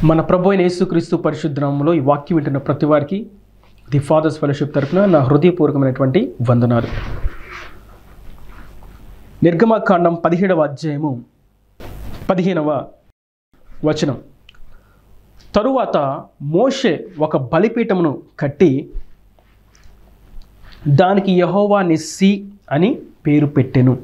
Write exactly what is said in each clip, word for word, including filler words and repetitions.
మన ప్రభు అయిన యేసుక్రీస్తు పరిశుద్ధ నామములో ఈ వాక్యం వింటున్న ప్రతి వారికి ది ఫాదర్స్ ఫెలోషిప్ తరఫున నా హృదయపూర్వకమైనటువంటి వందనాలు. నిర్గమకాండం పదిహేడవ అధ్యాయము పదిహేనవ వచనం. తరువాత మోషే ఒక బలిపీఠమును కట్టి దానికి యెహోవా నిస్సి అని పేరు పెట్టెను.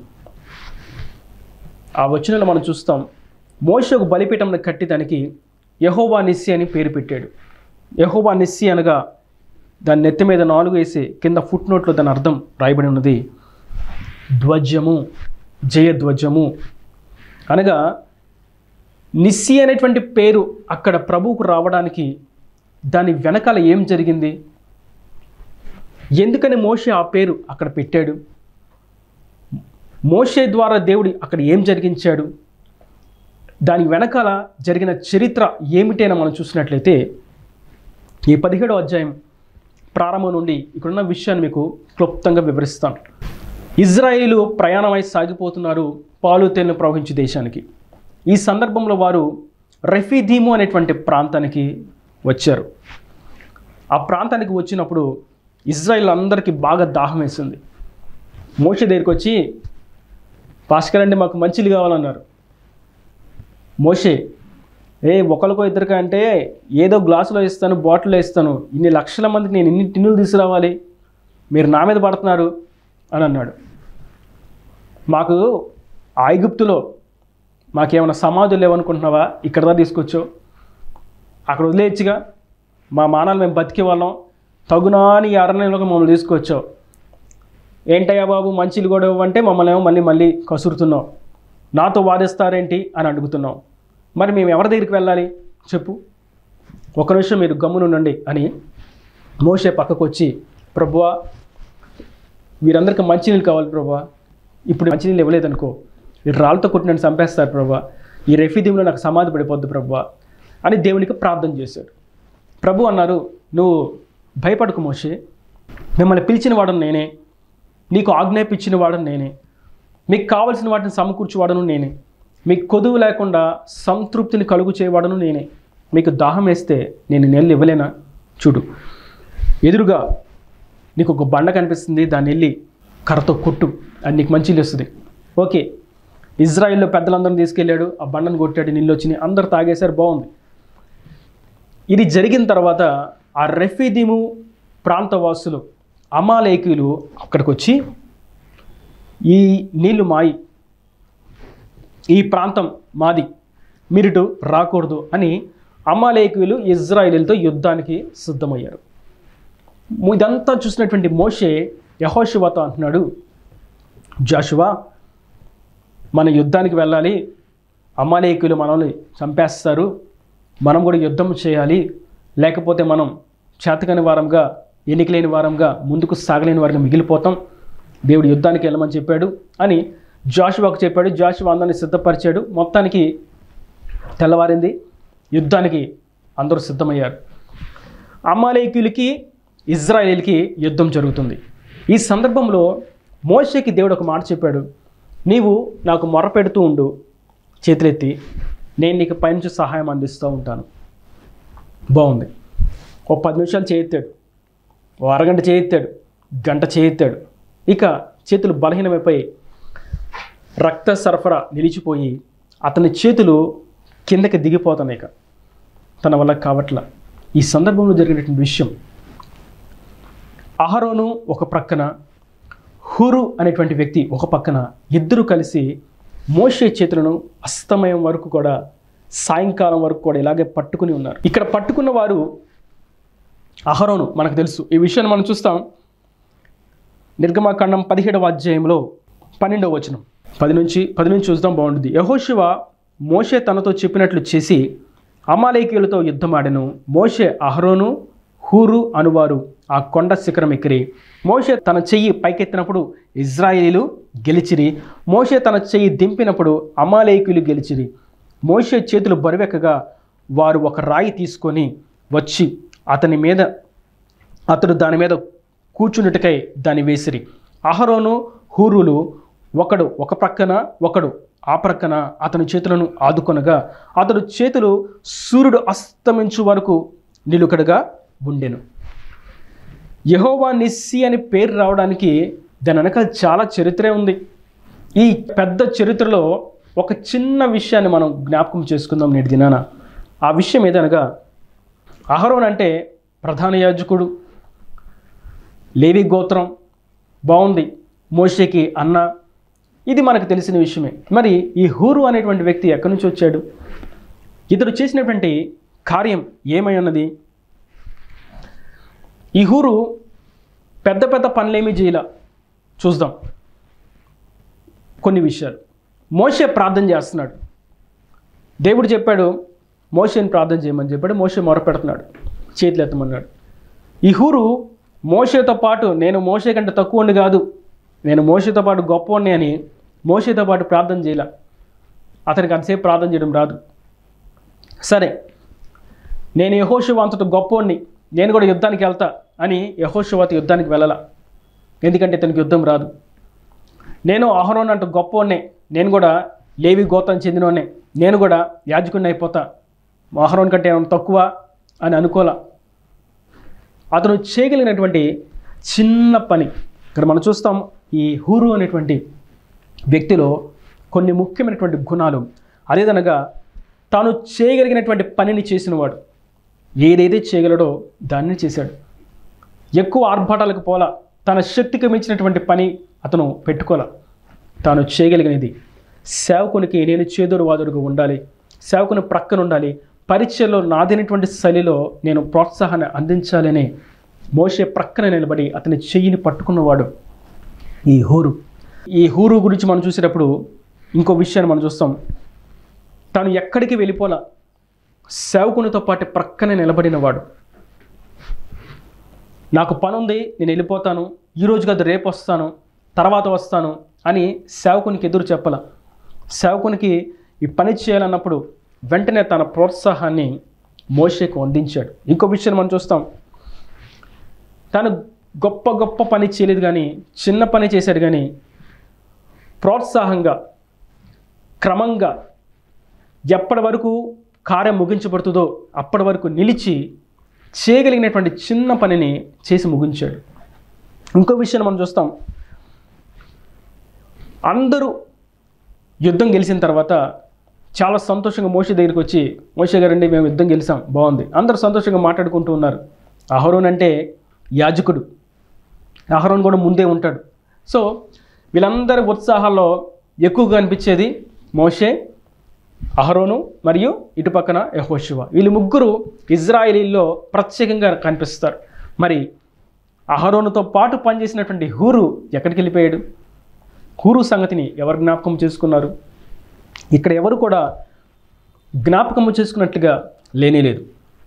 ఆ వచనంలో మనం చూస్తాం, మోషే ఒక బలిపీఠమును కట్టి దానికి యెహోవా నిస్సి అని పేరు పెట్టాడు. యెహోవా నిస్సి అనగా దాని నెత్తి మీద నాలుగు వేసి కింద ఫుట్ నోట్లో దాని అర్థం రాయబడి ఉన్నది ధ్వజము, జయధ్వజము. అనగా నిస్సి అనేటువంటి పేరు అక్కడ ప్రభువుకు రావడానికి దాని వెనకాల ఏం జరిగింది, ఎందుకని మోషే ఆ పేరు అక్కడ పెట్టాడు, మోషే ద్వారా దేవుడు అక్కడ ఏం జరిగించాడు, దాని వెనకాల జరిగిన చరిత్ర ఏమిటైనా మనం చూసినట్లయితే ఈ పదిహేడో అధ్యాయం ప్రారంభం నుండి ఇక్కడున్న విషయాన్ని మీకు క్లుప్తంగా వివరిస్తాను. ఇజ్రాయేలు ప్రయాణమై సాగిపోతున్నారు పాలు తేనెలు ప్రవహించే దేశానికి. ఈ సందర్భంలో వారు రెఫీదీము అనేటువంటి ప్రాంతానికి వచ్చారు. ఆ ప్రాంతానికి వచ్చినప్పుడు ఇజ్రాయేల్ అందరికీ బాగా దాహం వేసింది. మోషే దగ్గరికి వచ్చి, పాస్కర్ అండి మాకు మంచిలు కావాలన్నారు. మోషే, ఏ ఒకరికో ఇద్దరికా అంటే ఏదో గ్లాసులో ఇస్తాను, బాటిల్లో ఇస్తాను, ఇన్ని లక్షల మందికి నేను ఇన్ని టిన్నులు తీసుకురావాలి, మీరు నా మీద పడుతున్నారు అని అన్నాడు. మాకు ఐగుప్తులో మాకేమైనా సమాధులు లేవనుకుంటున్నావా, ఇక్కడ దా తీసుకొచ్చావు, అక్కడ వదిలేయచ్చుగా, మా మానాలు మేము బతికే వాళ్ళం, తగునాని ఈ అరణ్యంలోకి మమ్మల్ని తీసుకొచ్చావు, ఏంటయ్యా బాబు మంచిలు కూడా ఇవ్వంటే మమ్మల్ని ఏమో మళ్ళీ మళ్ళీ కసురుతున్నావు, నాతో వాదిస్తారేంటి అని అడుగుతున్నాం, మరి మేము ఎవరి దగ్గరికి వెళ్ళాలి చెప్పు, ఒక నిమిషం మీరు గమ్మునుండండి అని మోషే పక్కకు వచ్చి, ప్రభువా వీరందరికీ మంచినీళ్ళు కావాలి ప్రభువా, ఇప్పుడు మంచినీళ్ళు ఇవ్వలేదనుకో ఈ రాళ్ళతో కొట్టి నన్ను చంపేస్తారు ప్రభువా, ఈ రెఫీదీంలో నాకు సమాధి పడిపోద్దు ప్రభువా అని దేవునికి ప్రార్థన చేశాడు. ప్రభు అన్నారు, నువ్వు భయపడకు మోషే, మిమ్మల్ని పిలిచిన వాడను నేనే, నీకు ఆజ్ఞాపించిన వాడను నేనే, మీకు కావలసిన వాటిని సమకూర్చేవాడను నేనే, మీకు కొదువు లేకుండా సంతృప్తిని కలుగు చేయవాడను నేనే, మీకు దాహం వేస్తే నేను నీళ్ళు ఇవ్వలేనా, చూడు ఎదురుగా నీకు ఒక బండ కనిపిస్తుంది, దాన్ని వెళ్ళి కర్రతో కొట్టు, అది నీకు మంచి వస్తుంది. ఓకే, ఇజ్రాయిల్లో పెద్దలందరిని తీసుకెళ్ళాడు, ఆ బండను కొట్టాడు, నీళ్ళు వచ్చినాయి, అందరు తాగేశారు, బాగుంది. ఇది జరిగిన తర్వాత ఆ రెఫీదీము ప్రాంతవాసులు అమాలేకీయులు అక్కడికి వచ్చి, ఈ నీళ్లు మాయి, ఈ ప్రాంతం మాది, మీరిటు రాకూడదు అని అమాలేకీయులు ఇజ్రాయేలీలతో యుద్ధానికి సిద్ధమయ్యారు. ఇదంతా చూసినటువంటి మోషే యెహోషువతో అంటున్నాడు, జాషువా మన యుద్ధానికి వెళ్ళాలి, అమాలేకీయులు మనల్ని చంపేస్తారు, మనం కూడా యుద్ధం చేయాలి, లేకపోతే మనం చేతకాని వారంగా, ఎన్నికలేని వారంగా, ముందుకు సాగలేని వారంగా మిగిలిపోతాం, దేవుడు యుద్ధానికి వెళ్ళమని చెప్పాడు అని జాషువాకు చెప్పాడు. జాషువా అందరిని సిద్ధపరిచాడు. మొత్తానికి తెల్లవారింది, యుద్ధానికి అందరూ సిద్ధమయ్యారు. అమాలేకీయులకి ఇజ్రాయేలీలకి యుద్ధం జరుగుతుంది. ఈ సందర్భంలో మోషేకి దేవుడు ఒక మాట చెప్పాడు, నీవు నాకు మొర పెడుతూ ఉండు చేతులెత్తి, నేను నీకు పైనుంచి సహాయం అందిస్తూ ఉంటాను. బాగుంది. ఓ పది నిమిషాలు చేయెత్తాడు, ఓ అరగంట చేయెత్తాడు, గంట చేయెత్తాడు, ఇక చేతులు బలహీనమైపోయి రక్త సరఫరా నిలిచిపోయి అతని చేతులు కిందకి దిగిపోతున్నాయి, ఇక తన వల్ల కావట్లా. ఈ సందర్భంలో జరిగినటువంటి విషయం, అహరోను ఒక ప్రక్కన, హూరు అనేటువంటి వ్యక్తి ఒక పక్కన, ఇద్దరు కలిసి మోషే చేతులను అస్తమయం వరకు కూడా, సాయంకాలం వరకు కూడా ఇలాగే పట్టుకుని ఉన్నారు. ఇక్కడ పట్టుకున్న వారు అహరోను, మనకు తెలుసు ఈ విషయాన్ని మనం చూస్తాం. నిర్గమకాండం పదిహేడవ అధ్యాయంలో పన్నెండవ వచనం, పది నుంచి పది నుంచి చూద్దాం, బాగుంటుంది. యెహోషువ మోషే తనతో చెప్పినట్లు చేసి అమాలేకీయులతో యుద్ధమాడెను. మోషే, అహరోను, హూరు అనువారు ఆ కొండ శిఖరం ఎక్కిరి. మోషే తన చెయ్యి పైకెత్తినప్పుడు ఇజ్రాయేలీలు గెలిచిరి, మోషే తన చెయ్యి దింపినప్పుడు అమాలేకీయులు గెలిచిరి. మోషే చేతులు బరువెక్కగా వారు ఒక రాయి తీసుకొని వచ్చి అతని మీద అతడు దాని మీద కూర్చున్నట్టుకై దాన్ని వేసిరి. అహరోను, హూరులు ఒకడు ఒక ప్రక్కన, ఒకడు ఆ ప్రక్కన అతని చేతులను ఆదుకొనగా అతడు చేతులు సూర్యుడు అస్తమించు వరకు నిలుకడగా ఉండెను. యెహోవా నిస్సి అని పేరు రావడానికి దాని వెనకాల చాలా చరిత్రే ఉంది. ఈ పెద్ద చరిత్రలో ఒక చిన్న విషయాన్ని మనం జ్ఞాపకం చేసుకుందాం నేటి దినాన. ఆ విషయం ఏదనగా, అహరోన్ అంటే ప్రధాన యాజకుడు, లేవి గోత్రం, బాగుంది, మోషేకి అన్న, ఇది మనకు తెలిసిన విషయమే. మరి ఈ హూరు అనేటువంటి వ్యక్తి ఎక్కడి నుంచి వచ్చాడు? ఇతడు చేసినటువంటి కార్యం ఏమై ఉన్నది? ఈ హూరు పెద్ద పెద్ద పనులేమీ చేయాల. చూద్దాం కొన్ని విషయాలు. మోషే ప్రార్థన చేస్తున్నాడు. దేవుడు చెప్పాడు మోషేని ప్రార్థన చేయమని చెప్పాడు. మోషే మొరపెడుతున్నాడు, చేతులు ఎత్తమన్నాడు. ఈ హూరు మోషేతో పాటు నేను మోషే కంటే తక్కువని కాదు, నేను మోషేతో పాటు గొప్పవాడిని అని మోషేతో పాటు ప్రార్థన చేయాల. అతనికి అంతసేపు ప్రార్థన చేయడం రాదు. సరే, నేను యెహోషువ అంతటి గొప్పవాడిని, నేను కూడా యుద్ధానికి వెళ్తా అని యెహోషువతో యుద్ధానికి వెళ్ళాల. ఎందుకంటే ఇతనికి యుద్ధం రాదు. నేను అహరోన్ అంటూ గొప్పవాడినే, నేను కూడా లేవి గోత్రం చెందినవాడినే, నేను కూడా యాజకుడిని అయిపోతా, అహరోన్ కంటే ఏమైనా తక్కువ అని అనుకోలా. అతను చేయగలిగినటువంటి చిన్న పని ఇక్కడ మనం చూస్తాం. ఈ హూరు అనేటువంటి వ్యక్తిలో కొన్ని ముఖ్యమైనటువంటి గుణాలు. అదేదనగా తాను చేయగలిగినటువంటి పనిని చేసినవాడు. ఏదైతే చేయగలడో దాన్ని చేశాడు. ఎక్కువ ఆర్భాటాలకు పోలా, తన శక్తికి మించినటువంటి పని అతను పెట్టుకోలే. తాను చేయగలిగినది, సేవకునికి నేను చేదోడు వాదుడుగా ఉండాలి, సేవకుని ప్రక్కన ఉండాలి, పరిచయలో నాదైనటువంటి శైలిలో నేను ప్రోత్సాహాన్ని అందించాలని మోషే ప్రక్కన నిలబడి అతని చెయ్యిని పట్టుకున్నవాడు ఈ హూరు. ఈ హూరు గురించి మనం చూసేటప్పుడు ఇంకో విషయాన్ని మనం చూస్తాం. తాను ఎక్కడికి వెళ్ళిపోలా, సేవకునితో పాటు ప్రక్కనే నిలబడినవాడు. నాకు పని ఉంది, నేను వెళ్ళిపోతాను, ఈరోజు కాదు రేపు వస్తాను, తర్వాత వస్తాను అని సేవకునికి ఎదురు చెప్పాల. సేవకునికి ఈ పని చేయాలన్నప్పుడు వెంటనే తన ప్రోత్సాహాన్ని మోషేకు అందించాడు. ఇంకో విషయం మనం చూస్తాం. తాను గొప్ప గొప్ప పని చేయలేదు, కానీ చిన్న పని చేశాడు. కానీ ప్రోత్సాహంగా క్రమంగా ఎప్పటి వరకు కార్యం ముగించబడుతుందో అప్పటి వరకు నిలిచి చేయగలిగినటువంటి చిన్న పనిని చేసి ముగించాడు. ఇంకో విషయాన్ని మనం చూస్తాం. అందరూ యుద్ధం గెలిచిన తర్వాత చాలా సంతోషంగా మోషే దగ్గరికి వచ్చి, మోషే గారండి మేము యుద్ధం గెలిచాం, బాగుంది, అందరూ సంతోషంగా మాట్లాడుకుంటూ ఉన్నారు. అహరోన్ అంటే యాజకుడు, అహరోన్ కూడా ముందే ఉంటాడు. సో వీళ్ళందరి ఉత్సాహాల్లో ఎక్కువగా అనిపించేది మోషే, అహరోను మరియు ఇటు పక్కన యెహోషువ. వీళ్ళు ముగ్గురు ఇజ్రాయేలీల్లో ప్రత్యేకంగా కనిపిస్తారు. మరి అహరోనుతో పాటు పనిచేసినటువంటి హూరు ఎక్కడికి వెళ్ళిపోయాడు? హూరు సంగతిని ఎవరు జ్ఞాపకం చేసుకున్నారు? ఇక్కడ ఎవరు కూడా జ్ఞాపకం చేసుకున్నట్లుగా లేనేలేదు.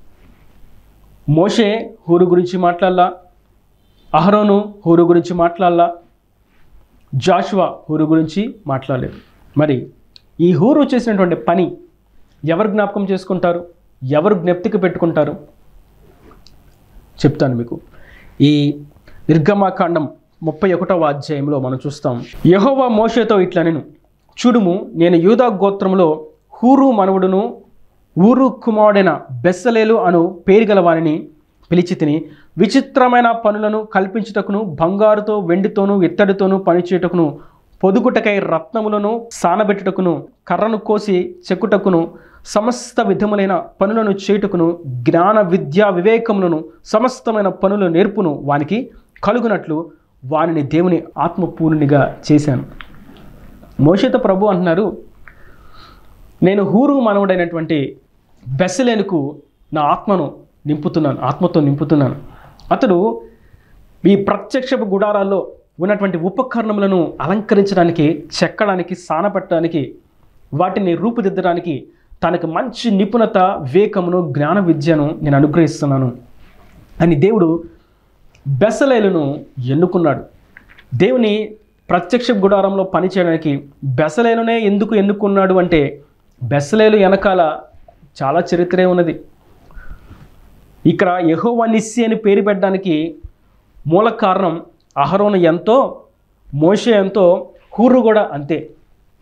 మోషే హూరు గురించి మాట్లాడాలా, అహరోను హూరు గురించి మాట్లాడాలా, జాషువా హూరు గురించి మాట్లాడలేదు. మరి ఈ హూరు చేసినటువంటి పని ఎవరు జ్ఞాపకం చేసుకుంటారు, ఎవరు జ్ఞప్తికి పెట్టుకుంటారు? చెప్తాను మీకు. ఈ నిర్గమాకాండం ముప్పై ఒకటవ అధ్యాయంలో మనం చూస్తాం. యెహోవా మోషేతో ఇట్లనెను, చూడుము, నేను యూదా గోత్రములో హూరు మనవుడును ఊరు కుమారుడైన బెస్సలేలు అను పేరు గల వానిని పిలిచి తిని, విచిత్రమైన పనులను కల్పించుటకును, బంగారుతో వెండితోనూ ఇత్తడితోనూ పనిచేయుటకును, పొదుగుటకై రత్నములను సానబెట్టుటకును, కర్రను కోసి చెక్కుటకును, సమస్త విధములైన పనులను చేయుటకును, జ్ఞాన విద్యా వివేకములను సమస్తమైన పనులు నేర్పును వానికి కలుగునట్లు వానిని దేవుని ఆత్మపూర్ణునిగా చేశాను. మోషేతో ప్రభు అంటున్నారు, నేను హూరు మనవుడైనటువంటి బెస్సలేలుకు నా ఆత్మను నింపుతున్నాను, ఆత్మతో నింపుతున్నాను. అతడు ఈ ప్రత్యక్షపు గుడారాల్లో ఉన్నటువంటి ఉపకరణములను అలంకరించడానికి, చెక్కడానికి, సానపెట్టడానికి, వాటిని రూపుదిద్దడానికి తనకు మంచి నిపుణత, వివేకమును, జ్ఞాన విద్యను నేను అనుగ్రహిస్తున్నాను అని దేవుడు బెసలేలును ఎన్నుకున్నాడు. దేవుని ప్రత్యక్ష గుడారంలో పనిచేయడానికి బెసలేలునే ఎందుకు ఎన్నుకున్నాడు అంటే, బెసలేలు వెనకాల చాలా చరిత్రే ఉన్నది. ఇక్కడ యెహోవా నిస్సి అని పేరు పెట్టడానికి మూల కారణం అహరోను ఎంతో, మోషే ఎంతో, హూరు కూడా అంతే.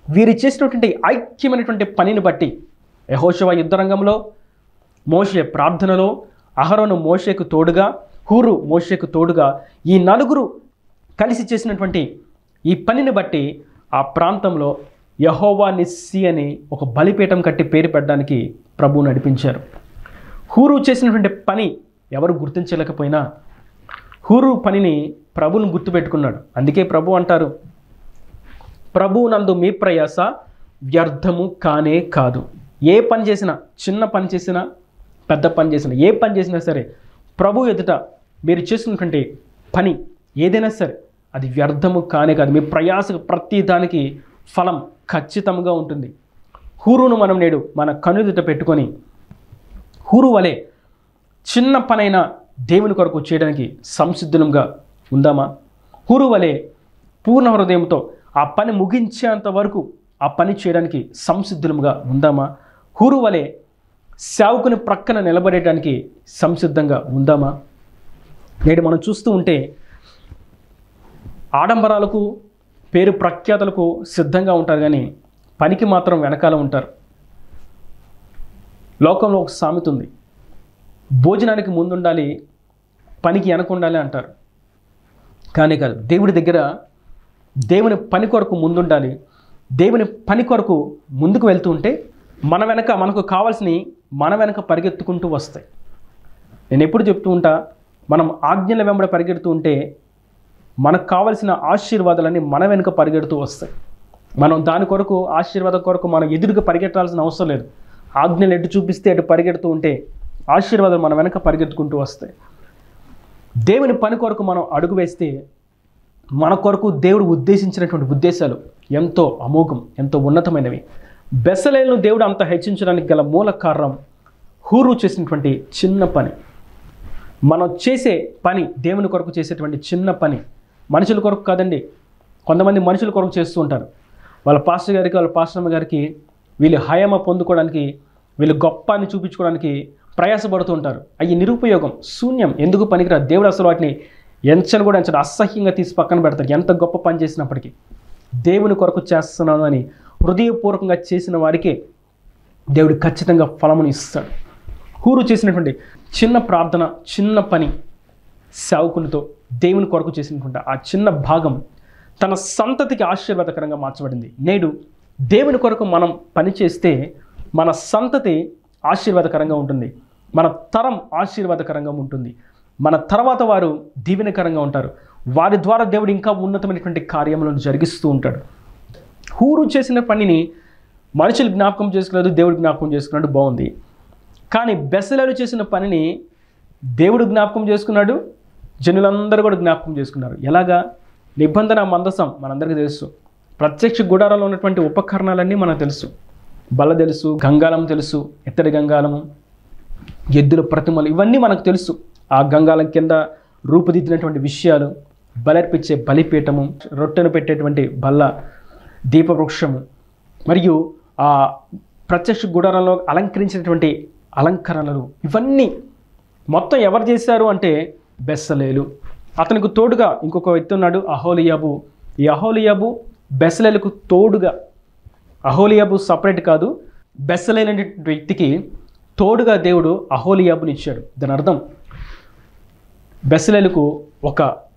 వీరు చేసినటువంటి ఐక్యమైనటువంటి పనిని బట్టి యెహోషువ యుద్ధరంగంలో, మోషే ప్రార్థనలో, అహరోను మోషేకు తోడుగా, హూరు మోషేకు తోడుగా ఈ నలుగురు కలిసి చేసినటువంటి ఈ పనిని బట్టి ఆ ప్రాంతంలో యెహోవా నిస్సి అని ఒక బలిపీఠం కట్టి పేరు పెట్టడానికి ప్రభువు నడిపించారు. హూరు చేసినటువంటి పని ఎవరు గుర్తించలేకపోయినా హూరు పనిని ప్రభువును గుర్తుపెట్టుకున్నాడు. అందుకే ప్రభు అంటారు, ప్రభువు నందు మీ ప్రయాస వ్యర్థము కానే కాదు. ఏ పని చేసినా, చిన్న పని చేసినా, పెద్ద పని చేసినా, ఏ పని చేసినా సరే ప్రభు ఎదుట మీరు చేసినటువంటి పని ఏదైనా సరే అది వ్యర్థము కానే కాదు. మీ ప్రయాసకు ప్రతి దానికి ఫలం ఖచ్చితంగా ఉంటుంది. హూరును మనం నేడు మన కనుదిట పెట్టుకొని హూరు వలె చిన్న పనైనా దేవుని కొరకు చేయడానికి సంసిద్ధులంగా ఉందామా? హూరు వలె పూర్ణ హృదయంతో ఆ పని ముగించేంత వరకు ఆ పని చేయడానికి సంసిద్ధులుగా ఉందామా? హూరు వలె సేవకుని ప్రక్కన నిలబడేయడానికి సంసిద్ధంగా ఉందామా? నేడు మనం చూస్తూ ఉంటే ఆడంబరాలకు, పేరు ప్రఖ్యాతలకు సిద్ధంగా ఉంటారు, కానీ పనికి మాత్రం వెనకాల ఉంటారు. లోకంలో ఒక సామెత ఉంది, భోజనానికి ముందుండాలి, పనికి వెనక ఉండాలి అంటారు. కానీ కాదు, దేవుడి దగ్గర దేవుని పని కొరకు ముందుండాలి. దేవుని పని కొరకు ముందుకు వెళ్తూ ఉంటే మన వెనక మనకు కావాల్సినవి మన వెనక పరిగెత్తుకుంటూ వస్తాయి. నేను ఎప్పుడు చెప్తూ ఉంటా, మనం ఆజ్ఞల వెంబడి పరిగెడుతూ ఉంటే మనకు కావలసిన ఆశీర్వాదాలన్నీ మన వెనుక పరిగెడుతూ వస్తాయి. మనం దాని కొరకు, ఆశీర్వాదం కొరకు మనం ఎదురుగా పరిగెట్టాల్సిన అవసరం లేదు. ఆజ్ఞలు ఎటు చూపిస్తే అటు పరిగెడుతూ ఉంటే ఆశీర్వాదాలు మన వెనక పరిగెత్తుకుంటూ వస్తాయి. దేవుని పని కొరకు మనం అడుగు వేస్తే మన కొరకు దేవుడు ఉద్దేశించినటువంటి ఉద్దేశాలు ఎంతో అమోఘం, ఎంతో ఉన్నతమైనవి. బెసలేలును దేవుడు అంత హెచ్చించడానికి గల మూల కారణం హూరు చేసినటువంటి చిన్న పని. మనం చేసే పని దేవుని కొరకు చేసేటువంటి చిన్న పని, మనుషుల కొరకు కాదండి. కొంతమంది మనుషుల కొరకు చేస్తూ ఉంటారు. వాళ్ళ పాస్టర్ గారికి, వాళ్ళ పాస్టర్మ గారికి వీళ్ళు హయమ పొందుకోవడానికి, వీళ్ళు గొప్ప అని చూపించుకోవడానికి ప్రయాసపడుతూ ఉంటారు. అవి నిరుపయోగం, శూన్యం, ఎందుకు పనికిరాదు. దేవుడు అసలు వాటిని ఎంచను కూడా ఎంచను, అసహ్యంగా తీసి పక్కన పెడతారు. ఎంత గొప్ప పని చేసినప్పటికీ దేవుని కొరకు చేస్తున్నాను అని హృదయపూర్వకంగా చేసిన వారికే దేవుడు ఖచ్చితంగా ఫలమును ఇస్తాడు. హూరు చేసినటువంటి చిన్న ప్రార్థన, చిన్న పని, సేవకునితో దేవుని కొరకు చేసినటువంటి ఆ చిన్న భాగం తన సంతతికి ఆశీర్వాదకరంగా మార్చబడింది. నేడు దేవుని కొరకు మనం పని చేస్తే మన సంతతి ఆశీర్వాదకరంగా ఉంటుంది, మన తరం ఆశీర్వాదకరంగా ఉంటుంది, మన తర్వాత వారు దీవెనకరంగా ఉంటారు. వారి ద్వారా దేవుడు ఇంకా ఉన్నతమైనటువంటి కార్యములను జరిగిస్తూ ఉంటాడు. హూరు చేసిన పనిని మనుషులు జ్ఞాపకం చేసుకోలేదు, దేవుడు జ్ఞాపకం చేసుకున్నాడు, బాగుంది. కానీ బెసలేలు చేసిన పనిని దేవుడు జ్ఞాపకం చేసుకున్నాడు, జనులందరూ కూడా జ్ఞాపకం చేసుకున్నారు. ఎలాగా? నిబంధన మందసం మనందరికీ తెలుసు, ప్రత్యక్ష గుడారాల్లో ఉన్నటువంటి ఉపకరణాలన్నీ మనకు తెలుసు. బల్ల తెలుసు, గంగాలం తెలుసు, ఇత్తడి గంగాలము, ఎద్దుల ప్రతిమలు, ఇవన్నీ మనకు తెలుసు. ఆ గంగాలం కింద రూపుదిద్దినటువంటి విషయాలు, బలర్పించే బలిపీఠము, రొట్టెను పెట్టేటువంటి బల్ల, దీపవృక్షము, మరియు ఆ ప్రత్యక్ష గుడారంలో అలంకరించినటువంటి అలంకరణలు, ఇవన్నీ మొత్తం ఎవరు చేశారు అంటే బెసలేలు. అతనికి తోడుగా ఇంకొక వ్యక్తి ఉన్నాడు, అహోలియాబు. ఈ అహోలియాబు బెసలేలకు తోడుగా, అహోలియాబు సపరేట్ కాదు, బెసలేలు అనే వ్యక్తికి తోడుగా దేవుడు అహోలియాబుని ఇచ్చాడు. దాని అర్థం బెసలేలకు ఒక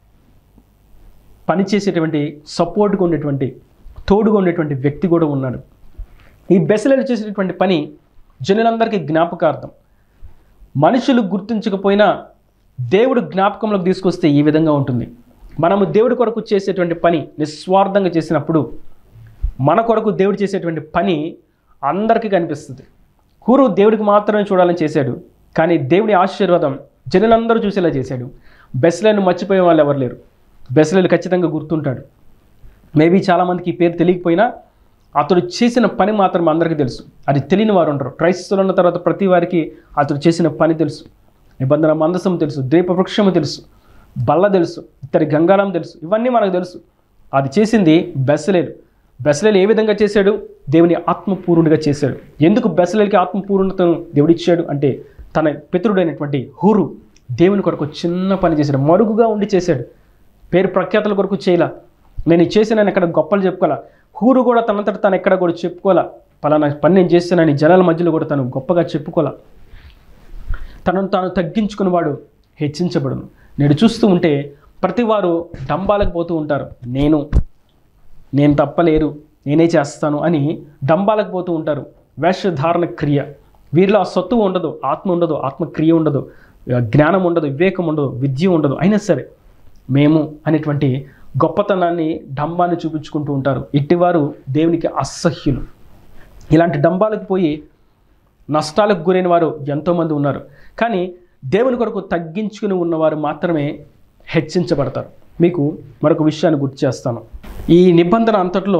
పని చేసేటువంటి, సపోర్ట్గా ఉండేటువంటి, తోడుగా ఉండేటువంటి వ్యక్తి కూడా ఉన్నాడు. ఈ బెసలేలు చేసేటువంటి పని జనులందరికీ జ్ఞాపకార్థం. మనుషులు గుర్తించకపోయినా దేవుడు జ్ఞాపకంలోకి తీసుకొస్తే ఈ విధంగా ఉంటుంది. మనము దేవుడి కొరకు చేసేటువంటి పని నిస్వార్థంగా చేసినప్పుడు మన కొరకు దేవుడు చేసేటువంటి పని అందరికీ కనిపిస్తుంది. హూరు దేవుడికి మాత్రమే చూడాలని చేశాడు, కానీ దేవుడి ఆశీర్వాదం జనులందరూ చూసేలా చేశాడు. బెసలేను మర్చిపోయే వాళ్ళు ఎవరు లేరు. బెసలేలు ఖచ్చితంగా గుర్తుంటాడు. మేబీ చాలామందికి ఈ పేరు తెలియకపోయినా అతడు చేసిన పని మాత్రం అందరికీ తెలుసు. అది తెలియని వారు ఉంటారు. క్రైస్తవులు ఉన్న తర్వాత ప్రతి వారికి అతడు చేసిన పని తెలుసు. నిబంధన మందసం తెలుసు, దీపవృక్షము తెలుసు, బల్ల తెలుసు, ఇతడి గంగాలం తెలుసు, ఇవన్నీ మనకు తెలుసు. అది చేసింది బెసలేలు. బెసలేలు ఏ విధంగా చేశాడు? దేవుని ఆత్మపూర్ణుడిగా చేశాడు. ఎందుకు బెసలేలుకి ఆత్మపూర్ణతను దేవుడిచ్చాడు అంటే తన పితరుడైనటువంటి హూరు దేవుని కొరకు చిన్న పని చేశాడు, మరుగుగా ఉండి చేశాడు. పేరు ప్రఖ్యాతుల కొరకు చేయలా, నేను చేసిన ఎక్కడ గొప్పలు చెప్పుకోవాలా. హూరు కూడా తనంతట తను ఎక్కడ కూడా చెప్పుకోలే, పలానా పని నేను చేస్తానని జనాల మధ్యలో కూడా తను గొప్పగా చెప్పుకోలే. తనను తాను తగ్గించుకుని వాడు హెచ్చించబడును. నేడు చూస్తూ ఉంటే ప్రతివారు డంబాలకు పోతూ ఉంటారు. నేను నేను తప్పలేరు, నేనే చేస్తాను అని డంబాలకు పోతూ ఉంటారు. వేషధారణ క్రియ, వీరిలో ఆ సత్తు ఉండదు, ఆత్మ ఉండదు, ఆత్మక్రియ ఉండదు, జ్ఞానం ఉండదు, వివేకం ఉండదు, విద్య ఉండదు. అయినా సరే మేము అనేటువంటి గొప్పతనాన్ని, డంబాన్ని చూపించుకుంటూ ఉంటారు. ఇట్టివారు దేవునికి అసహ్యులు. ఇలాంటి డంబాలకు పోయి నష్టాలకు గురైన వారు ఎంతోమంది ఉన్నారు. కానీ దేవుని కొరకు తగ్గించుకుని ఉన్నవారు మాత్రమే హెచ్చించబడతారు. మీకు మరొక విషయాన్ని గుర్తు చేస్తాను. ఈ నిబంధన అంతట్లో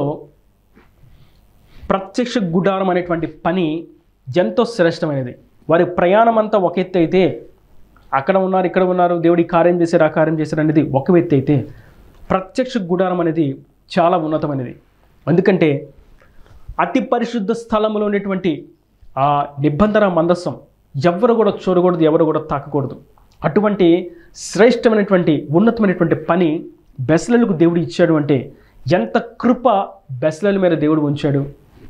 ప్రత్యక్ష గుడారం అనేటువంటి పని ఎంతో శ్రేష్టమైనది. వారి ప్రయాణం అంతా ఒక ఎత్తు అయితే, అక్కడ ఉన్నారు, ఇక్కడ ఉన్నారు, దేవుడి కార్యం చేశారు, ఆ కార్యం చేశారు అనేది ఒక ఎత్తు అయితే, ప్రత్యక్ష గుడారం అనేది చాలా ఉన్నతమైనది. ఎందుకంటే అతి పరిశుద్ధ స్థలంలో ఉన్నటువంటి ఆ నిబంధన మందసం ఎవరు కూడా చూడకూడదు, ఎవరు కూడా తాకకూడదు. అటువంటి శ్రేష్టమైనటువంటి ఉన్నతమైనటువంటి పని బెస్లెలకు దేవుడు ఇచ్చాడు అంటే ఎంత కృప బెస్లెల మీద దేవుడు ఉంచాడు.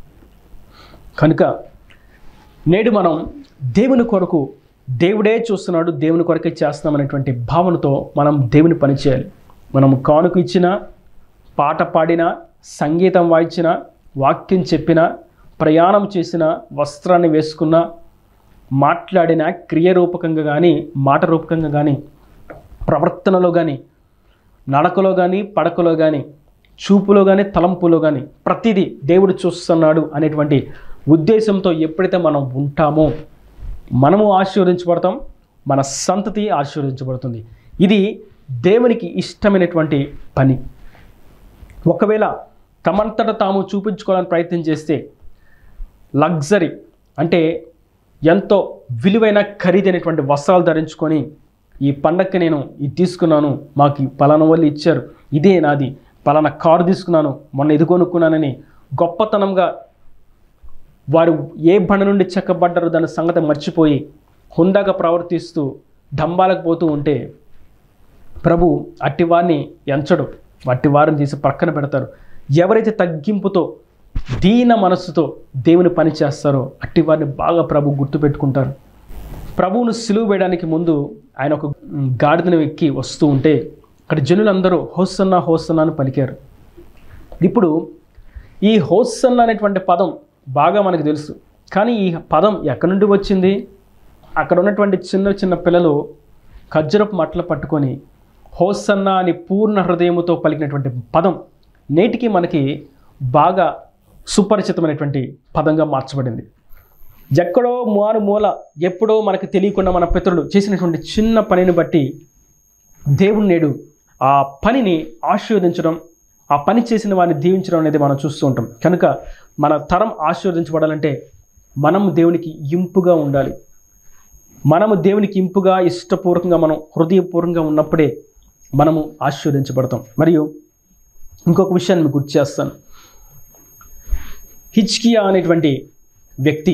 కనుక నేడు మనం దేవుని కొరకు, దేవుడే చూస్తున్నాడు, దేవుని కొరకే చేస్తున్నామనేటువంటి భావనతో మనం దేవుని పని చేయాలి. మనం కానుక ఇచ్చినా, పాట పాడినా, సంగీతం వాయించినా, వాక్యం చెప్పినా, ప్రయాణం చేసిన, వస్త్రాన్ని వేసుకున్నా, మాట్లాడిన క్రియరూపకంగా కానీ మాట రూపకంగా కానీ, ప్రవర్తనలో కానీ, నడకలో కానీ, పడకలో కానీ, చూపులో కానీ, తలంపులో కానీ ప్రతిదీ దేవుడు చూస్తున్నాడు అనేటువంటి ఉద్దేశంతో ఎప్పుడైతే మనం ఉంటామో మనము ఆశీర్వదించబడతాం, మన సంతతి ఆశీర్వదించబడుతుంది. ఇది దేవునికి ఇష్టమైనటువంటి పని. ఒకవేళ తమంతట తాము చూపించుకోవాలని ప్రయత్నం చేస్తే, లగ్జరీ అంటే ఎంతో విలువైన ఖరీదైనటువంటి వస్త్రాలు ధరించుకొని, ఈ పండగకి నేను ఇది తీసుకున్నాను, మాకు పలానా వాళ్ళు ఇచ్చారు, ఇదే నాది, పలానా కారు తీసుకున్నాను, మొన్న ఇది కొనుక్కున్నానని గొప్పతనంగా వారు ఏ బండ నుండి చెక్కబడ్డారో దాని సంగతి మర్చిపోయి హుందాగా ప్రవర్తిస్తూ డంబాలకు పోతూ ఉంటే ప్రభు అట్టివారిని ఎంచడు, అట్టి వారిని తీసి పక్కన పెడతారు. ఎవరైతే తగ్గింపుతో, దీన మనస్సుతో దేవుని పని చేస్తారో అట్టి వారిని బాగా ప్రభు గుర్తుపెట్టుకుంటారు. ప్రభువును సిలువ వేయడానికి ముందు ఆయన ఒక గాడిదను ఎక్కి వస్తూ ఉంటే అక్కడ జనులందరూ హోసన్నా హోసన్నా అని పలికారు. ఇప్పుడు ఈ హోసన్నా అనేటువంటి పదం బాగా మనకు తెలుసు, కానీ ఈ పదం ఎక్కడి నుండి వచ్చింది? అక్కడ ఉన్నటువంటి చిన్న చిన్న పిల్లలు ఖర్జూరపు మట్టలు పట్టుకొని హోసన్నా అని పూర్ణ హృదయముతో పలికినటువంటి పదం నేటికి మనకి బాగా సుపరిచితమైనటువంటి పదంగా మార్చబడింది. ఎక్కడో మారు మూల ఎప్పుడో మనకు తెలియకుండా మన పితరులు చేసినటువంటి చిన్న పనిని బట్టి దేవుడు నేడు ఆ పనిని ఆశీర్వదించడం, ఆ పని చేసిన వారిని దీవించడం అనేది మనం చూస్తూ ఉంటాం. కనుక మన తరం ఆశీర్వదించబడాలంటే మనం దేవునికి ఇంపుగా ఉండాలి. మనము దేవునికి ఇంపుగా, ఇష్టపూర్వకంగా, మనం హృదయపూర్వకంగా ఉన్నప్పుడే మనము ఆశీర్వదించబడతాం. మరియు ఇంకొక విషయాన్ని మీకు గుర్తు చేస్తాను. హిజ్కియా అనేటువంటి వ్యక్తి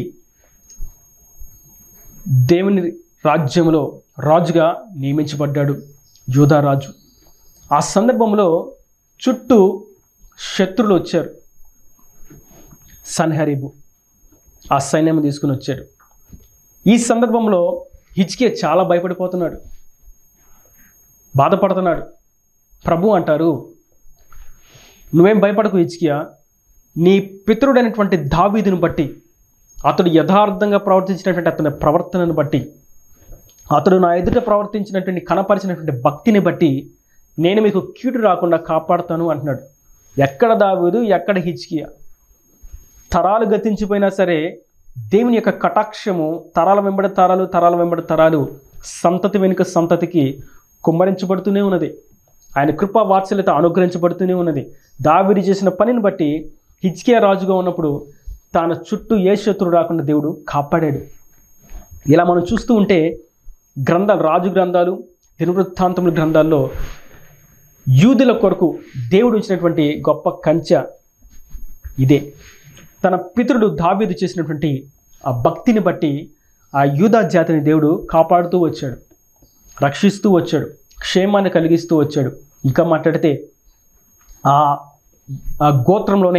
దేవుని రాజ్యంలో రాజుగా నియమించబడ్డాడు, యూదా రాజు. ఆ సందర్భంలో చుట్టూ శత్రులు వచ్చారు. సన్హెరీబు ఆ సైన్యం తీసుకుని వచ్చాడు. ఈ సందర్భంలో హిజ్కియా చాలా భయపడిపోతున్నాడు, బాధపడుతున్నాడు. ప్రభు అంటారు, నువ్వేం భయపడకు హిజ్కియా, నీ పితరుడైనటువంటి దావీదును బట్టి, అతడు యథార్థంగా ప్రవర్తించినటువంటి అతని ప్రవర్తనను బట్టి, అతడు నా ఎదుట ప్రవర్తించినటువంటి కనపరిచినటువంటి భక్తిని బట్టి నేను మీకు కీడు రాకుండా కాపాడుతాను అంటున్నాడు. ఎక్కడ దావీదు, ఎక్కడ హిజ్కియా? తరాలు గతించిపోయినా సరే దేవుని యొక్క కటాక్షము తరాల వెంబడి తరాలు, తరాల వెంబడి తరాలు, సంతతి వెనుక సంతతికి కుమ్మరించబడుతూనే ఉన్నది. ఆయన కృపా వాత్సల్యత అనుగ్రహించబడుతూనే ఉన్నది. దావీదు చేసిన పనిని బట్టి హిజ్కియా రాజుగా ఉన్నప్పుడు తన చుట్టూ ఏ శత్రువు రాకుండా దేవుడు కాపాడాడు. ఇలా మనం చూస్తూ ఉంటే గ్రంథాలు, రాజు గ్రంథాలు, దినవృత్తాంతముల గ్రంథాల్లో యూదుల కొరకు దేవుడు ఇచ్చినటువంటి గొప్ప కంచె ఇదే. తన పితరుడు దావీదు చేసినటువంటి ఆ భక్తిని బట్టి ఆ యూదా జాతిని దేవుడు కాపాడుతూ వచ్చాడు, రక్షిస్తూ వచ్చాడు, క్షేమాన్ని కలిగిస్తూ వచ్చాడు. ఇంకా మాట్లాడితే ఆ ఆ గోత్రంలోనే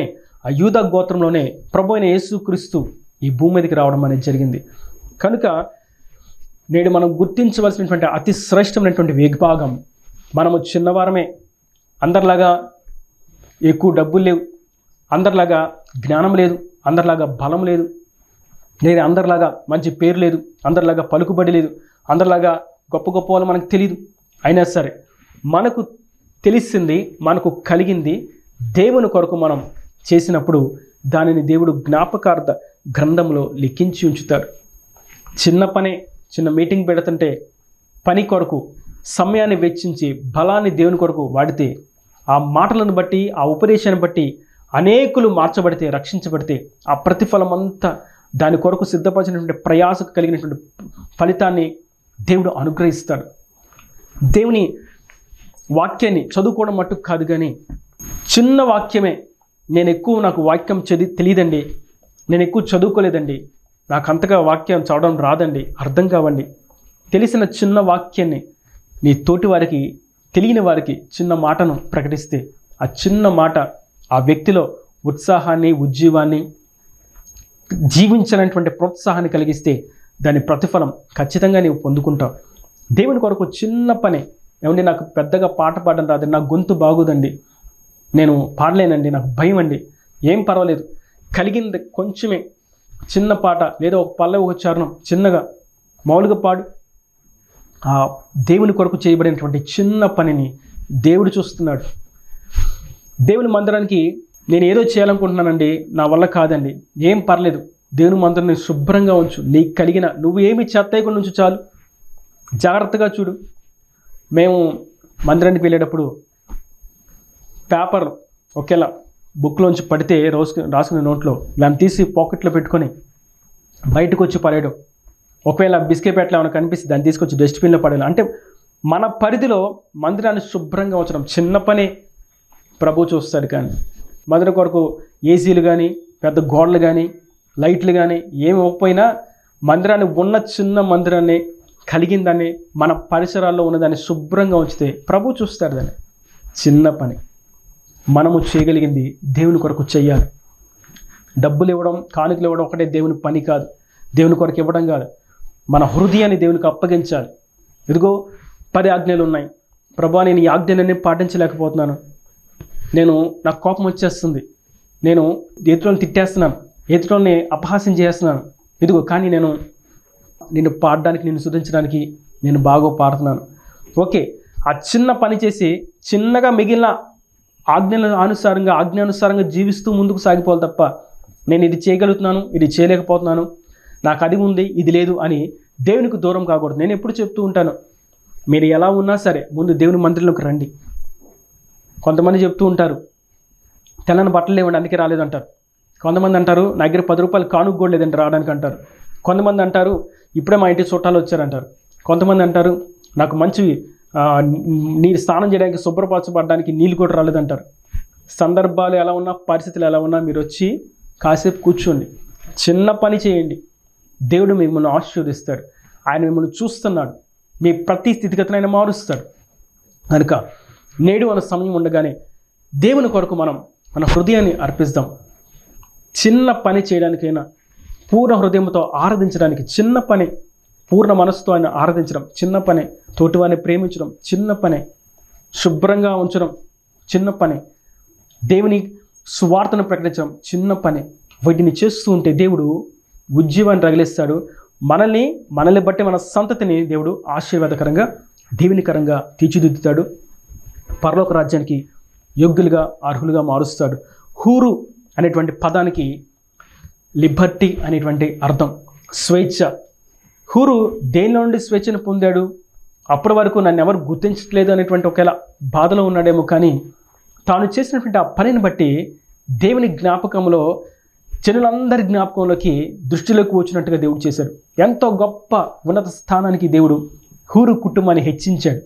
ఆ యూదా గోత్రంలోనే ప్రభు అయిన యేసుక్రీస్తు ఈ భూమి మీదకి రావడం అనేది జరిగింది. కనుక నేడు మనం గుర్తించవలసినటువంటి అతి శ్రేష్టమైనటువంటి విభాగం, మనము చిన్నవారమే, అందరిలాగా ఎక్కువ డబ్బులు లేవు, అందరిలాగా జ్ఞానం లేదు, అందరిలాగా బలం లేదు, లేదా అందరిలాగా మంచి పేరు లేదు, అందరిలాగా పలుకుబడి లేదు, అందరిలాగా గొప్ప గొప్ప వాళ్ళు మనకు తెలియదు. అయినా సరే మనకు తెలిసింది, మనకు కలిగింది దేవుని కొరకు మనం చేసినప్పుడు దానిని దేవుడు జ్ఞాపకార్థ గ్రంథంలో లిఖించి ఉంచుతాడు. చిన్న పనే, చిన్న మీటింగ్ పెడుతుంటే పని కొరకు సమయాన్ని వెచ్చించి బలాన్ని దేవుని కొరకు వాడితే, ఆ మాటలను బట్టి, ఆ ఉపదేశాన్ని బట్టి అనేకులు మార్చబడితే, రక్షించబడితే ఆ ప్రతిఫలం అంతా దాని కొరకు సిద్ధపరిచినటువంటి ప్రయాసకు కలిగినటువంటి ఫలితాన్ని దేవుడు అనుగ్రహిస్తాడు. దేవుని వాక్యాన్ని చదువుకోవడం మట్టుకు కాదు, కానీ చిన్న వాక్యమే, నేను ఎక్కువ నాకు వాక్యం చదివి తెలియదండి, నేను ఎక్కువ చదువుకోలేదండి, నాకు అంతగా వాక్యం చదవడం రాదండి, అర్థం కావండి, తెలిసిన చిన్న వాక్యాన్ని నీ తోటి వారికి, తెలియని వారికి చిన్న మాటను ప్రకటిస్తే ఆ చిన్న మాట ఆ వ్యక్తిలో ఉత్సాహాన్ని, ఉజ్జీవాన్ని, జీవించాలనేటువంటి ప్రోత్సాహాన్ని కలిగిస్తే దాని ప్రతిఫలం ఖచ్చితంగా నీవు పొందుకుంటావు. దేవుని కొరకు చిన్న పని, ఏమండి నాకు పెద్దగా పాట పాడడం రాదండి, నాకు గొంతు బాగోదండి, నేను పాడలేనండి, నాకు భయం అండి, ఏం పర్వాలేదు, కలిగింది కొంచెమే చిన్న పాట లేదా ఒక పల్లవి, ఒక చరణం చిన్నగా మామూలుగా పాడు. ఆ దేవుని కొరకు చేయబడినటువంటి చిన్న పనిని దేవుడు చూస్తున్నాడు. దేవుని మందిరానికి నేను ఏదో చేయాలనుకుంటున్నానండి, నా వల్ల కాదండి, ఏం పర్లేదు, దేవుని మందిరాన్ని శుభ్రంగా ఉంచు, నీకు కలిగిన నువ్వు ఏమి చెత్తయకుండా ఉంచు చాలు. జాగ్రత్తగా చూడు. మేము మందిరానికి వెళ్ళేటప్పుడు పేపర్ ఒకేలా బుక్లోంచి పడితే రోజు రాసుకునే నోట్లో దాన్ని తీసి పాకెట్లో పెట్టుకొని బయటకు వచ్చి పడేయడం, ఒకవేళ బిస్కెట్ ప్యాకెట్లు ఏమైనా కనిపిస్తే దాన్ని తీసుకొచ్చి డస్ట్బిన్లో పడేయడం. అంటే మన పరిధిలో మందిరాన్ని శుభ్రంగా ఉంచడం చిన్న పని ప్రభు చూస్తాడు. కానీ మందిరం కొరకు ఏసీలు కానీ, పెద్ద గోడలు కానీ, లైట్లు కానీ ఏమి ఇవ్వకపోయినా మందిరాన్ని, ఉన్న చిన్న మందిరాన్ని, కలిగిందాన్ని, మన పరిసరాల్లో ఉన్నదాన్ని శుభ్రంగా ఉంచితే ప్రభు చూస్తాడు. దాన్ని చిన్న పని మనము చేయగలిగింది దేవుని కొరకు చెయ్యాలి. డబ్బులు ఇవ్వడం, కానుకలు ఇవ్వడం ఒకటే దేవుని పని కాదు, దేవుని కొరకు ఇవ్వడం కాదు, మన హృదయాన్ని దేవునికి అప్పగించాలి. ఇదిగో పది ఆజ్ఞలు ఉన్నాయి ప్రభా, నేను ఈ ఆజ్ఞలన్నీ పాటించలేకపోతున్నాను, నేను నాకు కోపం వచ్చేస్తుంది, నేను ఎదుటిని తిట్టేస్తున్నాను, ఎదుటిని అపహాస్యం చేస్తున్నాను, ఇదిగో కానీ నేను నిన్ను పాడడానికి, నిన్ను స్తుతించడానికి నేను బాగా పాడుతున్నాను. ఓకే, ఆ చిన్న పని చేసి చిన్నగా మిగిలిన ఆజ్ఞల అనుసారంగా, ఆజ్ఞానుసారంగా జీవిస్తూ ముందుకు సాగిపోవాలి తప్ప నేను ఇది చేయగలుగుతున్నాను, ఇది చేయలేకపోతున్నాను, నాకు అది ఉంది, ఇది లేదు అని దేవునికి దూరం కాకూడదు. నేను ఎప్పుడు చెప్తూ ఉంటాను, మీరు ఎలా ఉన్నా సరే ముందు దేవుని మందిరంలోకి రండి. కొంతమంది చెప్తూ ఉంటారు, తెల్లని బట్టలు లేవండి అందుకే రాలేదంటారు. కొంతమంది అంటారు, నా దగ్గర పది రూపాయలు కానుక కూడా లేదంటే రావడానికి అంటారు. కొంతమంది అంటారు, ఇప్పుడే మా ఇంటి చుట్టాలు వచ్చారంటారు. కొంతమంది అంటారు, నాకు మంచి నీరు స్నానం చేయడానికి, శుభ్రపరచబడడానికి నీళ్ళు కూడా రాలేదంటారు. సందర్భాలు ఎలా ఉన్నా, పరిస్థితులు ఎలా ఉన్నా మీరు వచ్చి కాసేపు కూర్చోండి, చిన్న పని చేయండి, దేవుడు మిమ్మల్ని ఆశీర్వదిస్తాడు. ఆయన మిమ్మల్ని చూస్తున్నాడు, మీ ప్రతి స్థితిగతిని ఆయన మారుస్తాడు. కనుక నేడు మన సమయం ఉండగానే దేవుని కొరకు మనం మన హృదయాన్ని అర్పిస్తాం. చిన్న పని చేయడానికైనా, పూర్ణ హృదయంతో ఆరాధించడానికి చిన్న పని, పూర్ణ మనసుతో ఆయన ఆరాధించడం చిన్న పనే, తోటివారిని ప్రేమించడం చిన్న పనే, శుభ్రంగా ఉంచడం చిన్న పనే, దేవుని సువార్తను ప్రకటించడం చిన్న పనే. వీటిని చేస్తూ ఉంటే దేవుడు ఉజ్జీవాన్ని రగిలిస్తాడు. మనల్ని మనల్ని బట్టి మన సంతతిని దేవుడు ఆశీర్వాదకరంగా, దీవెనికరంగా తీర్చిదిద్దుతాడు. పరలోక రాజ్యానికి యోగ్యులుగా, అర్హులుగా మారుస్తాడు. హూరు అనేటువంటి పదానికి లిబర్టీ అనేటువంటి అర్థం, స్వేచ్ఛ. హూరు దేనిలో నుండి స్వేచ్ఛను పొందాడు? అప్పటి వరకు నన్ను ఎవరు గుర్తించట్లేదు అనేటువంటి ఒకవేళ బాధలో ఉన్నాడేమో, కానీ తాను చేసినటువంటి ఆ పనిని బట్టి దేవుని జ్ఞాపకంలో, జనులందరి జ్ఞాపకంలోకి, దృష్టిలోకి వచ్చినట్టుగా దేవుడు చేశాడు. ఎంతో గొప్ప ఉన్నత స్థానానికి దేవుడు హూరు కుటుంబాన్ని హెచ్చించాడు,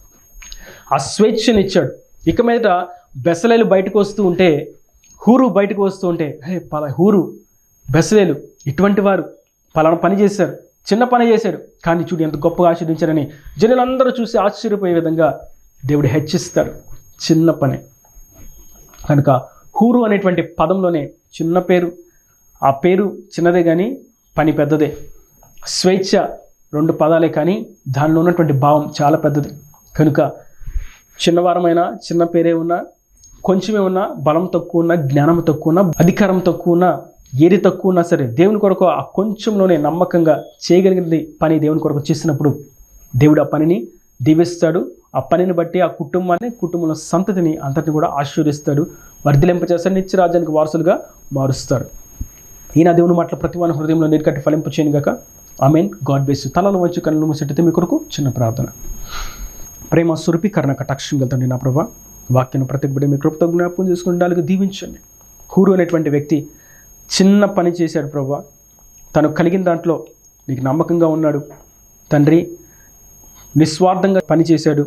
ఆ స్వేచ్ఛనిచ్చాడు. ఇక మీద బెసలేలు బయటకు వస్తూ ఉంటే, హూరు బయటకు వస్తూ ఉంటే, హే పలా హూరు, బెసలేలు ఇటువంటి వారు పలానా పని చేశారు, చిన్న పని చేశాడు, కానీ చూడు ఎంత గొప్పగా ఆశీర్వదించారని జనులందరూ చూసి ఆశ్చర్యపోయే విధంగా దేవుడు హెచ్చిస్తాడు చిన్న పని. కనుక హూరు అనేటువంటి పదంలోనే చిన్న పేరు, ఆ పేరు చిన్నదే కానీ పని పెద్దదే. స్వేచ్ఛ రెండు పదాలే కానీ దానిలో ఉన్నటువంటి భావం చాలా పెద్దది. కనుక చిన్నవారమైనా, చిన్న పేరే ఉన్నా, కొంచెమే ఉన్నా, బలం తక్కువ ఉన్నా, జ్ఞానం తక్కువ ఉన్నా, అధికారం తక్కువ ఉన్నా, ఏది తక్కువ ఉన్నా సరే దేవుని కొరకు ఆ కొంచెంలోనే నమ్మకంగా చేయగలిగింది పని దేవుని కొరకు చేసినప్పుడు దేవుడు ఆ పనిని దీవిస్తాడు. ఆ పనిని బట్టి ఆ కుటుంబాన్ని, కుటుంబంలో సంతతిని అంతటిని కూడా ఆశీర్వదిస్తాడు, వర్ధిలింపచేస్తాడు, నిత్య రాజ్యానికి వారసులుగా మారుస్తాడు. ఈయన దేవుని మాటల ప్రతి వాని హృదయంలో నీరుకట్టి ఫలింపు చేయను గాక. ఆమెన్. God bless you. తలలో వచ్చి కళ్ళు మూసేటైతే మీ కొరకు చిన్న ప్రార్థన. ప్రేమ స్వరూపి కరుణ కటాక్షం వెళ్తండి నా ప్రభా, వాక్యం ప్రతి బిడ్డ మీ కృపతో జ్ఞాపకం చేసుకుని దానికి దీవించండి. హూరు అనేటువంటి వ్యక్తి చిన్న పని చేశాడు ప్రభా, తను కలిగిన దాంట్లో నీకు నమ్మకంగా ఉన్నాడు తండ్రి, నిస్వార్థంగా పనిచేశాడు,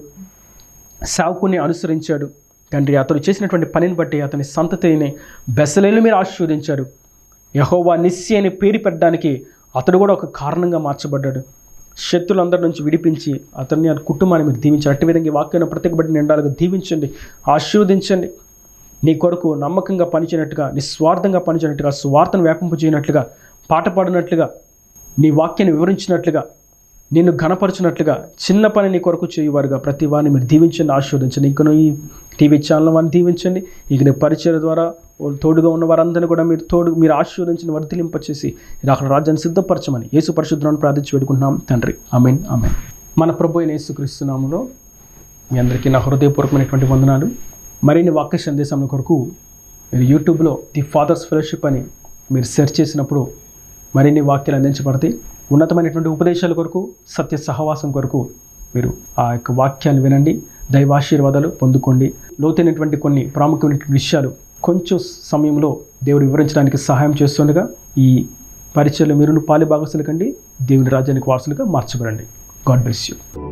సేవకుని అనుసరించాడు తండ్రి. అతడు చేసినటువంటి పనిని బట్టి అతని సంతతిని బెసలేలు మీరు ఆశీర్వదించాడు. యెహోవా నిస్సి అని పేరు పెట్టడానికి అతడు కూడా ఒక కారణంగా మార్చబడ్డాడు. శత్రులందరి నుంచి విడిపించి అతన్ని, ఆ కుటుంబాన్ని మీరు దీవించారు. అట్టి విధంగా ఈ వాక్యాన్ని ప్రత్యేక బట్టి నిండాలుగా దీవించండి, ఆశీర్వదించండి. నీ కొరకు నమ్మకంగా పనిచేయనట్టుగా, నిస్వార్థంగా పనిచేయనట్టుగా, స్వార్థను వ్యాపింపజేయనట్లుగా, పాట పాడినట్లుగా, నీ వాక్యాన్ని వివరించినట్లుగా, నిన్ను ఘనపరచినట్లుగా చిన్న పని నీ కొరకు చేయువారుగా ప్రతి వారిని మీరు దీవించండి, ఆశీర్వదించండి. ఇంకనూ ఈ టీవీ ఛానల్ వారిని దీవించండి. ఇక నీ పరిచయం ద్వారా తోడుగా ఉన్న వారందరినీ కూడా మీరు తోడు మీరు ఆశీర్వదించిన వర్ధిలింపచేసి ఇది అక్కడ రాజ్యాన్ని సిద్ధపరచమని యేసు పరిశుద్ధులను ప్రార్థించి వేడుకుంటున్నాం తండ్రి. ఆమేన్, ఆమేన్. మన ప్రభు అయిన యేసుక్రీస్తు నామములో మీ అందరికీ నా హృదయపూర్వకమైనటువంటి వందనాలు. మరిన్ని వాక్య సందేశం కొరకు మీరు యూట్యూబ్లో ది ఫాదర్స్ ఫెలోషిప్ అని మీరు సెర్చ్ చేసినప్పుడు మరిన్ని వాక్యాలు అందించబడతాయి. ఉన్నతమైనటువంటి ఉపదేశాల కొరకు, సత్య సహవాసం కొరకు మీరు ఆ యొక్క వాక్యాలు వినండి, దైవాశీర్వాదాలు పొందుకోండి. లోతైనటువంటి కొన్ని ప్రాముఖ్యమైనటువంటి విషయాలు కొంచెం సమయంలో దేవుడు వివరించడానికి సహాయం చేస్తుండగా ఈ పరిచయలు మీరు పాలి భాగస్తులు కండి, దేవుని రాజ్యానికి వారసులుగా మార్చబడండి. God bless you.